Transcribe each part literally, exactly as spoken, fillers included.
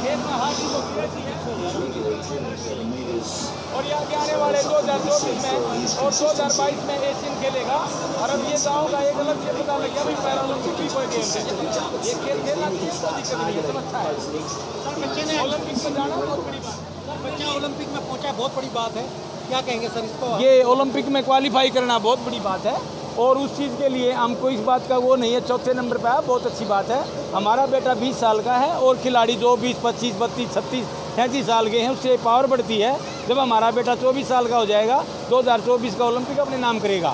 खेल में हार की और ये आगे आने वाले दो हज़ार चौबीस में और दो हज़ार बाईस में एशियन खेलेगा। और अब ये गाँव का एक अलग से पता लग गया भाई पैरालंपिक भी कोई गेम है, ये खेल खेलना कोई दिक्कत नहीं है, समझता है। सर बच्चे ने ओलंपिक में जाना बहुत बड़ी बात, सर बच्चा ओलंपिक में पहुँचा बहुत बड़ी बात है, क्या कहेंगे सर इसको? ये ओलंपिक में क्वालिफाई करना बहुत बड़ी बात है और उस चीज़ के लिए हमको इस बात का वो नहीं है, चौथे नंबर पे है, बहुत अच्छी बात है। हमारा बेटा बीस साल का है और खिलाड़ी जो बीस पच्चीस बत्तीस छत्तीस पैंतीस साल के हैं उससे पावर बढ़ती है। जब हमारा बेटा चौबीस साल का हो जाएगा दो हज़ार चौबीस का ओलंपिक अपने नाम करेगा।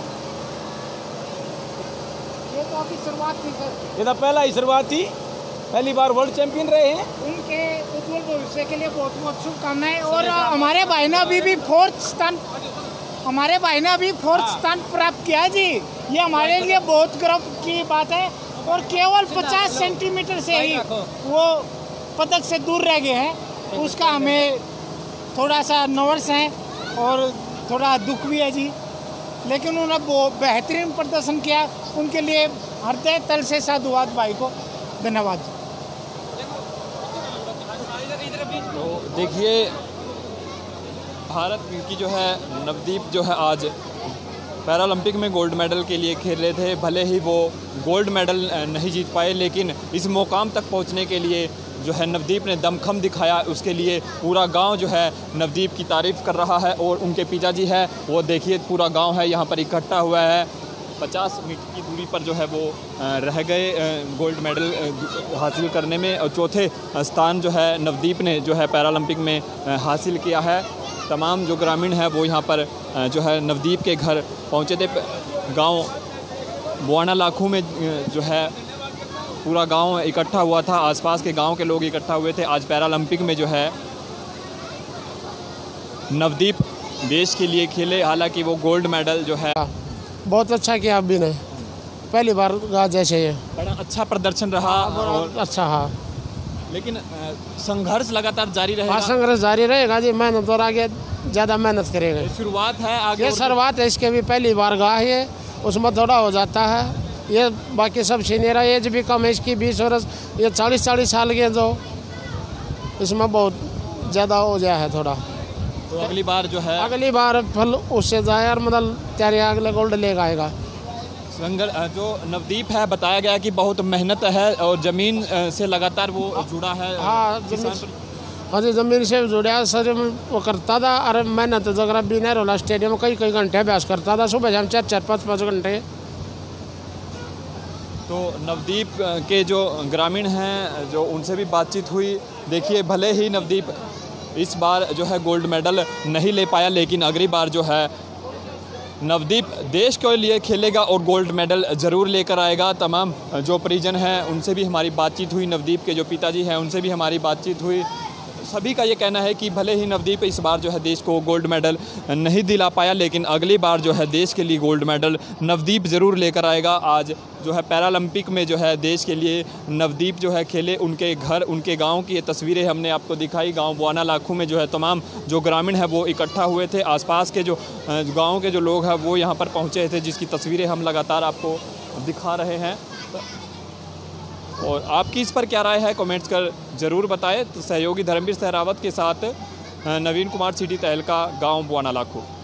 ये तो आपकी शुरुआत थी सर, ये तो पहला ही शुरुआत थी, पहली बार वर्ल्ड चैंपियन रहे हैं। उनके उज्जवल भविष्य के लिए बहुत बहुत शुभकामनाएं। और हमारे भाई ने अभी भी फोर्थ स्थान हमारे भाई ने अभी फोर्थ स्थान प्राप्त किया जी, ये हमारे लिए बहुत गर्व की बात है। और केवल पचास सेंटीमीटर से ही वो पदक से दूर रह गए हैं, उसका हमें थोड़ा सा नर्वस है और थोड़ा दुख भी है जी, लेकिन उन्होंने बहुत बेहतरीन प्रदर्शन किया, उनके लिए हृदय तल से साधुवाद भाई को धन्यवाद। तो देखिए भारत की जो है नवदीप जो है आज पैरालंपिक में गोल्ड मेडल के लिए खेल रहे थे। भले ही वो गोल्ड मेडल नहीं जीत पाए, लेकिन इस मुकाम तक पहुंचने के लिए जो है नवदीप ने दमखम दिखाया। उसके लिए पूरा गांव जो है नवदीप की तारीफ़ कर रहा है और उनके पिताजी है वो देखिए पूरा गांव है यहाँ पर इकट्ठा हुआ है। पचास मीटर की दूरी पर जो है वो रह गए गोल्ड मेडल हासिल करने में और चौथे स्थान जो है नवदीप ने जो है पैरालंपिक में हासिल किया है। तमाम जो ग्रामीण है वो यहाँ पर जो है नवदीप के घर पहुँचे थे। गांव बुआना लाखू में जो है पूरा गांव इकट्ठा हुआ था, आसपास के गांव के लोग इकट्ठा हुए थे। आज पैरालंपिक में जो है नवदीप देश के लिए खेले, हालांकि वो गोल्ड मेडल जो है बहुत अच्छा किया अभी ने, पहली बार रहा जैसे ये बड़ा अच्छा प्रदर्शन रहा और अच्छा हाँ, लेकिन संघर्ष लगातार जारी रहेगा। हाँ संघर्ष जारी रहेगा जी, मेहनत और आगे ज़्यादा मेहनत करेगा। शुरुआत है आगे, ये शुरुआत है, इसके भी पहली बार गा है, उसमें थोड़ा हो जाता है। ये बाकी सब सीनियर एज भी कम है इसकी, बीस वर्ष, ये चालीस चालीस साल के, जो इसमें बहुत ज़्यादा हो गया है थोड़ा। तो अगली बार जो है अगली बार फल उससे जाए और मतलब तैयारी अगले गोल्ड लेगा आएगा। संघर्ष जो नवदीप है बताया गया कि बहुत मेहनत है और ज़मीन से लगातार वो जुड़ा है। हाँ हाँ जी, ज़मीन से जुड़ा सर वो करता था। अरे मेहनत जगह बिना रोला स्टेडियम कई कई घंटे अभ्यास करता था, सुबह शाम चार चार पाँच पाँच घंटे। तो नवदीप के जो ग्रामीण हैं जो उनसे भी बातचीत हुई। देखिए भले ही नवदीप इस बार जो है गोल्ड मेडल नहीं ले पाया, लेकिन अगली बार जो है नवदीप देश के लिए खेलेगा और गोल्ड मेडल ज़रूर लेकर आएगा। तमाम जो परिजन हैं उनसे भी हमारी बातचीत हुई, नवदीप के जो पिताजी हैं उनसे भी हमारी बातचीत हुई। सभी का ये कहना है कि भले ही नवदीप इस बार जो है देश को गोल्ड मेडल नहीं दिला पाया, लेकिन अगली बार जो है देश के लिए गोल्ड मेडल नवदीप ज़रूर लेकर आएगा। आज जो है पैरालंपिक में जो है देश के लिए नवदीप जो है खेले, उनके घर उनके गांव की ये तस्वीरें हमने आपको दिखाई। गांव बुआना लाखू में जो है तमाम जो ग्रामीण है वो इकट्ठा हुए थे। आसपास के जो गांव के जो लोग हैं वो यहाँ पर पहुँचे थे, जिसकी तस्वीरें हम लगातार आपको दिखा रहे हैं। और आपकी इस पर क्या राय है कमेंट्स कर ज़रूर बताएं। तो सहयोगी धर्मवीर सहरावत के साथ नवीन कुमार सिटी तहलका, गाँव बुआना लाखू।